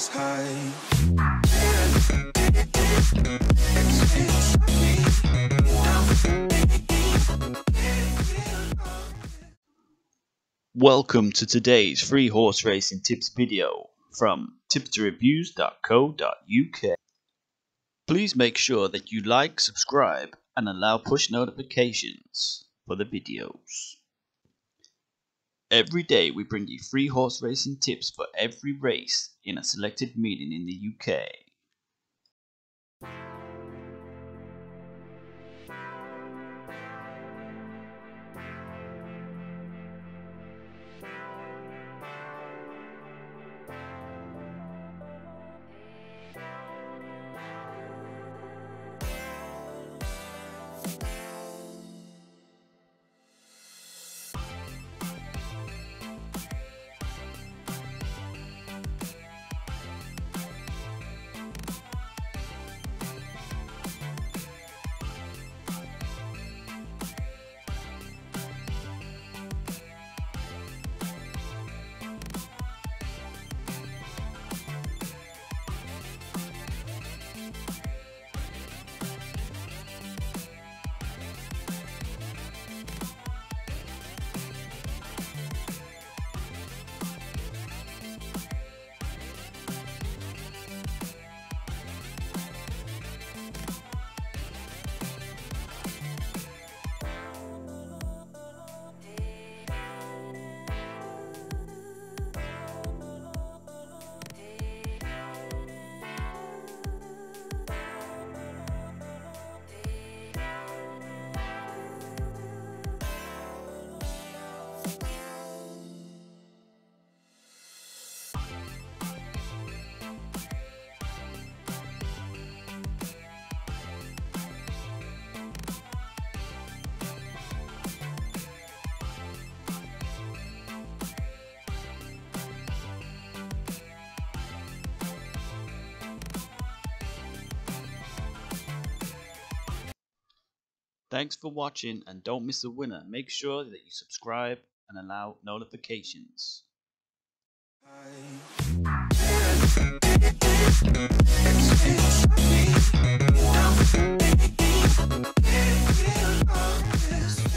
was high. Welcome to today's free horse racing tips video from tipsterreviews.co.uk. Please make sure that you like, subscribe and allow push notifications for the videos. Every day we bring you free horse racing tips for every race in a selected meeting in the UK. Thanks for watching, and don't miss a winner. Make sure that you subscribe and allow notifications. High.